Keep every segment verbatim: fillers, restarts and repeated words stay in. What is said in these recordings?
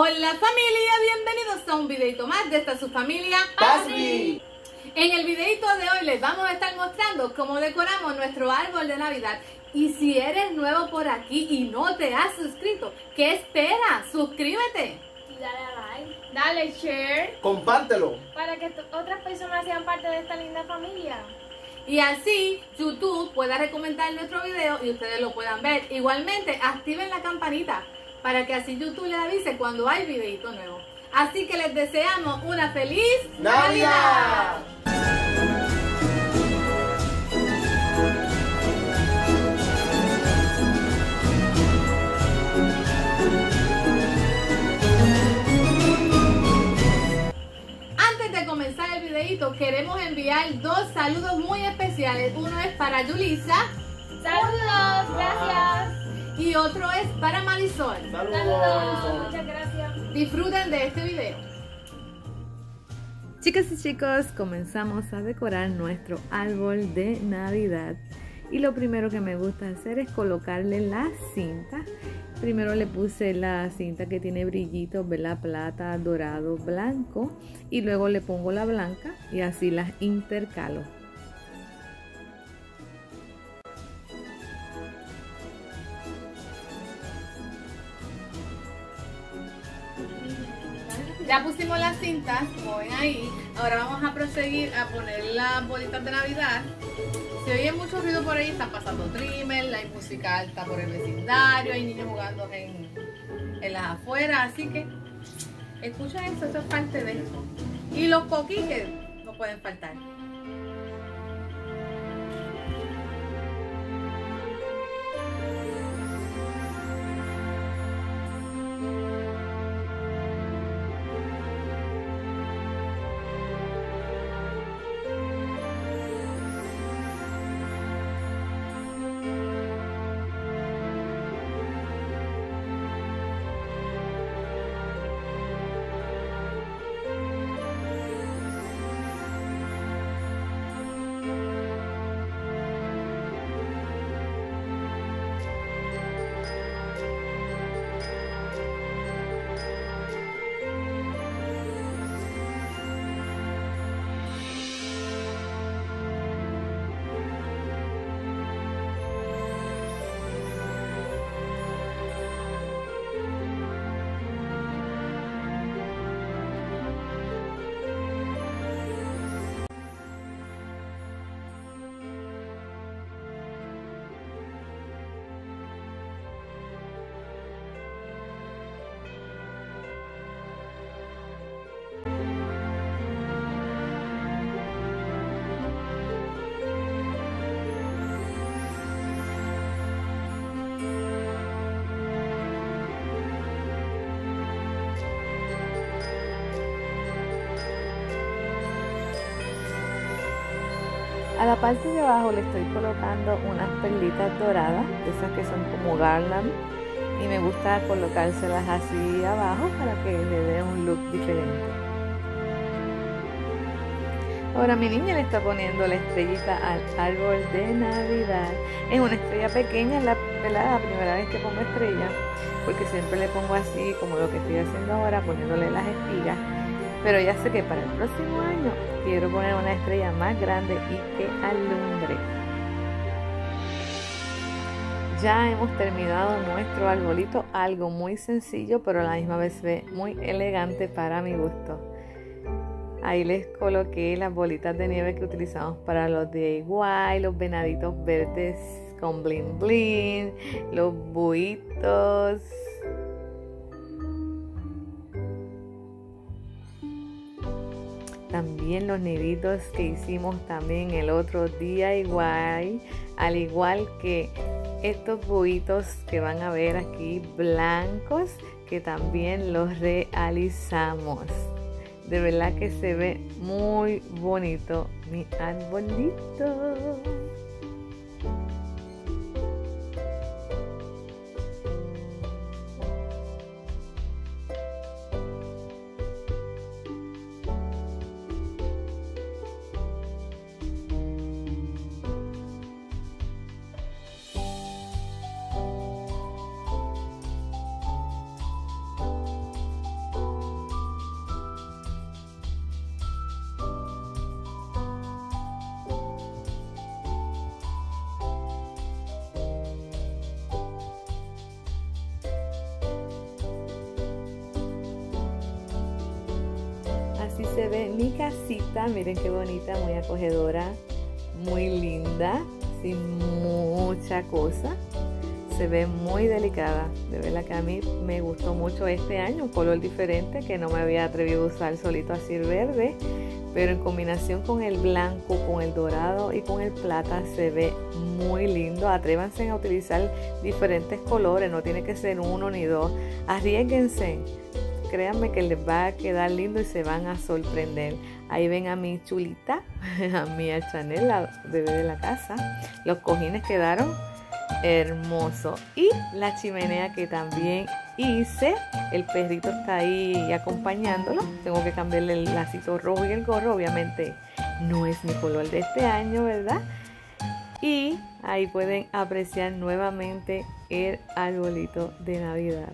Hola familia, bienvenidos a un videito más de esta su familia Pasby. En el videito de hoy les vamos a estar mostrando cómo decoramos nuestro árbol de Navidad. Y si eres nuevo por aquí y no te has suscrito, ¿qué esperas? Suscríbete. Y dale a like, dale share, Compártelo. para que otras personas sean parte de esta linda familia. Y así YouTube pueda recomendar nuestro video y ustedes lo puedan ver. Igualmente, activen la campanita para que así YouTube les avise cuando hay videito nuevo. Así que les deseamos una feliz Navidad. Antes de comenzar el videito, queremos enviar dos saludos muy especiales. Uno es para Yulisa. Saludos, gracias. Y otro es para Marisol. Saludos. Saludos, muchas gracias. Disfruten de este video. Chicas y chicos, comenzamos a decorar nuestro árbol de Navidad. Y lo primero que me gusta hacer es colocarle la cinta. Primero le puse la cinta que tiene brillitos, ¿verdad? Plata, dorado, blanco. Y luego le pongo la blanca y así las intercalo. Ya pusimos las cintas, como ven ahí. Ahora vamos a proseguir a poner las bolitas de Navidad. Si oye mucho ruido por ahí, están pasando trimmer, hay música alta por el vecindario, hay niños jugando en, en las afueras, así que escuchen eso, eso es parte de eso. Y los coquiques no pueden faltar. A la parte de abajo le estoy colocando unas perlitas doradas, esas que son como garland, y me gusta colocárselas así abajo para que le dé un look diferente. Ahora mi niña le está poniendo la estrellita al árbol de Navidad. Es una estrella pequeña, es la, la primera vez que pongo estrella, porque siempre le pongo así como lo que estoy haciendo ahora, poniéndole las espigas. Pero ya sé que para el próximo año quiero poner una estrella más grande y que alumbre. Ya hemos terminado nuestro arbolito, algo muy sencillo, pero a la misma vez ve muy elegante para mi gusto. Ahí les coloqué las bolitas de nieve que utilizamos para los D I Y, los venaditos verdes con bling bling, los buitos. También los niditos que hicimos también el otro día igual, al igual que estos buitos que van a ver aquí blancos, que también los realizamos. De verdad que se ve muy bonito mi arbolito. se ve mi casita. Miren qué bonita, muy acogedora, muy linda, sin mucha cosa. Se ve muy delicada. De verdad que a mí me gustó mucho este año, un color diferente que no me había atrevido a usar solito así el verde, pero en combinación con el blanco, con el dorado y con el plata se ve muy lindo. Atrévanse a utilizar diferentes colores, no tiene que ser uno ni dos. Arriésguense, créanme que les va a quedar lindo y se van a sorprender. Ahí ven a mi chulita, a mi Chanel, la bebé de la casa. Los cojines quedaron hermosos y la chimenea que también hice. El perrito está ahí acompañándolo. Tengo que cambiarle el lacito rojo y el gorro. Obviamente no es mi color de este año, ¿verdad? Y ahí pueden apreciar nuevamente el arbolito de Navidad.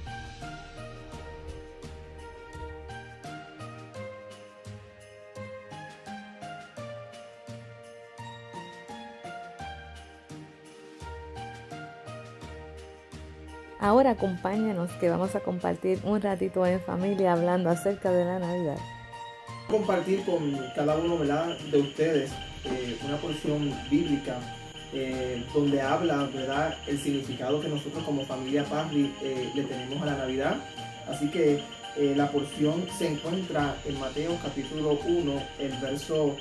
Ahora acompáñanos que vamos a compartir un ratito en familia hablando acerca de la Navidad. Compartir con cada uno, ¿verdad?, de ustedes eh, una porción bíblica eh, donde habla, ¿verdad?, el significado que nosotros como familia Parry eh, le tenemos a la Navidad. Así que eh, la porción se encuentra en Mateo capítulo uno, el verso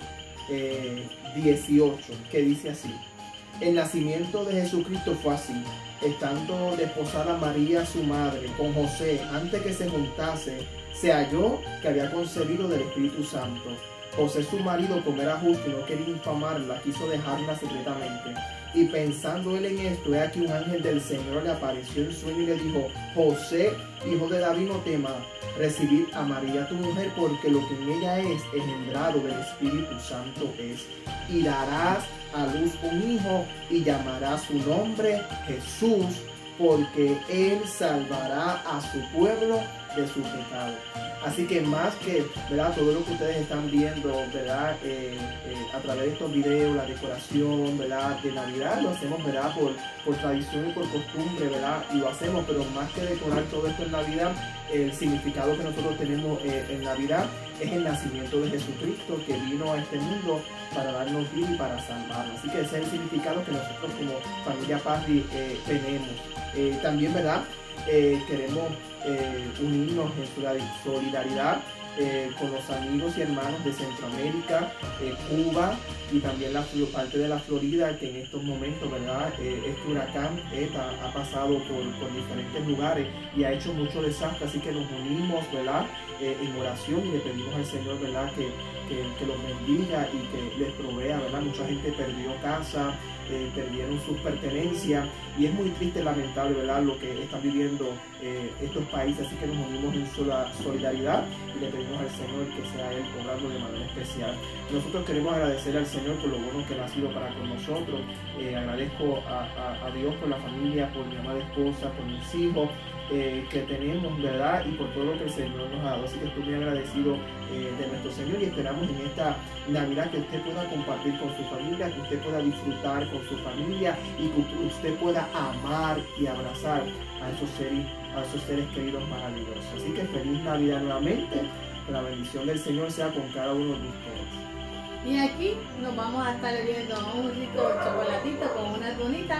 eh, dieciocho, que dice así: el nacimiento de Jesucristo fue así. Estando desposada María, su madre, con José, antes que se juntase, se halló que había concebido del Espíritu Santo. José, su marido, como era justo y no quería infamarla, quiso dejarla secretamente. Y pensando él en esto, he aquí un ángel del Señor le apareció en sueño y le dijo: José, hijo de David, no temas recibir a María tu mujer, porque lo que en ella es engendrado del Espíritu Santo es. Y darás a luz un hijo y llamarás su nombre Jesús, porque él salvará a su pueblo de su pecado. Así que más que, ¿verdad?, todo lo que ustedes están viendo, ¿verdad?, eh, eh, a través de estos videos, la decoración, ¿verdad?, de Navidad, lo hacemos, ¿verdad?, por, por tradición y por costumbre, ¿verdad?, y lo hacemos, pero más que decorar todo esto en Navidad, el significado que nosotros tenemos eh, en Navidad es el nacimiento de Jesucristo, que vino a este mundo para darnos vida y para salvarnos. Así que ese es el significado que nosotros como familia Parry eh, tenemos. Eh, también, ¿verdad?, eh, queremos eh, unirnos en solidaridad eh, con los amigos y hermanos de Centroamérica, eh, Cuba y también la parte de la Florida, que en estos momentos, ¿verdad?, eh, este huracán ETA ha pasado por, por diferentes lugares y ha hecho mucho desastre. Así que nos unimos, ¿verdad?, eh, en oración, y le pedimos al Señor, ¿verdad?, que, que, que los bendiga y que les provea, ¿verdad? Mucha gente perdió casa, eh, perdieron sus pertenencias, y es muy triste, lamentable, ¿verdad?, lo que están viviendo eh, estos países. Así que nos unimos en solidaridad y le pedimos al Señor que sea Él obrando de manera especial. Nosotros queremos agradecer al Señor por lo bueno que Él ha sido para con nosotros. Eh, agradezco a, a, a Dios por la familia, por mi amada esposa, por mis hijos eh, que tenemos, ¿verdad?, y por todo lo que el Señor nos ha dado. Así que estoy muy agradecido eh, de nuestro Señor, y esperamos en esta Navidad que usted pueda compartir con su familia, que usted pueda disfrutar con su familia y que usted pueda amar y abrazar a esos seres, a esos seres queridos maravillosos. Así que feliz Navidad nuevamente. Que la bendición del Señor sea con cada uno de ustedes. Y aquí nos vamos a estar viendo un rico chocolatito con una tunita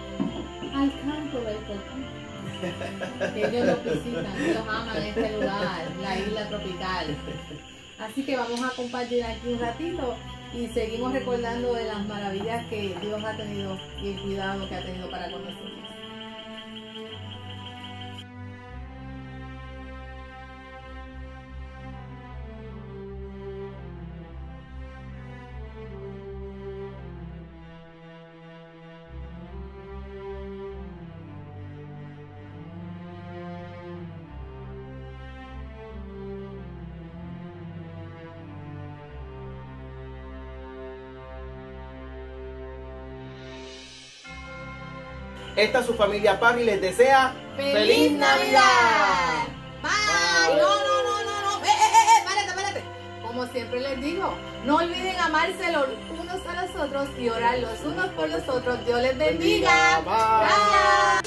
al canto del cocón. Que ellos los visitan, ellos aman este lugar, la isla tropical. Así que vamos a compartir aquí un ratito y seguimos recordando de las maravillas que Dios ha tenido y el cuidado que ha tenido para con nosotros. Esta es su familia Parry, les desea ¡Feliz Navidad! ¡Bye! No, no, no, no, no. ¡Eh, eh, eh! ¡Párate, párate! Como siempre les digo, no olviden amarse los unos a los otros y orar los unos por los otros. Dios les bendiga. Bye.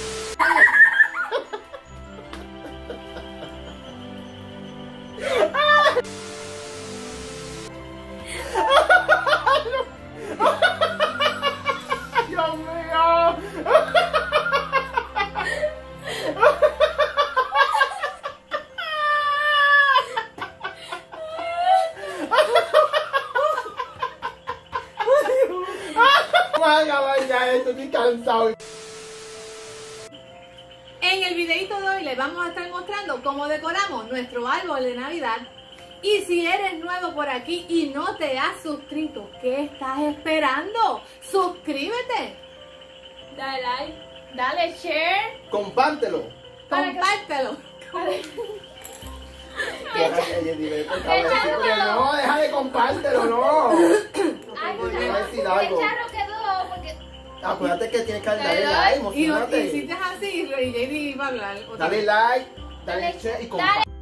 Gracias. estoy cansado. En el videito de hoy les vamos a estar mostrando cómo decoramos nuestro árbol de Navidad. Y si eres nuevo por aquí y no te has suscrito, ¿qué estás esperando? ¡Suscríbete! Dale like, dale share. Compártelo. Para que- ¡Compártelo! No, deja de compártelo, no. Ay, Voy a no, decir qué algo. charro quedó, porque Acuérdate que tienes que darle Dale like, like y, no- y emocionate. hiciste así y J D iba a hablar. otra Dale vez. like, dale Dale- share y dale. compártelo.